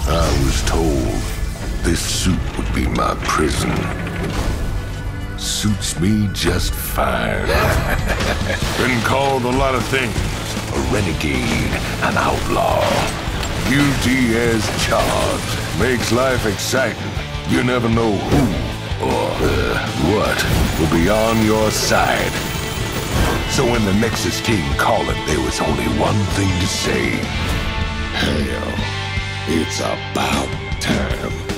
I was told this suit would be my prison. Suits me just fine. Been called a lot of things. A renegade, an outlaw. Guilty as charged. Makes life exciting. You never know who or what will be on your side. So when the Nexus came calling, there was only one thing to say. Hell, it's about time.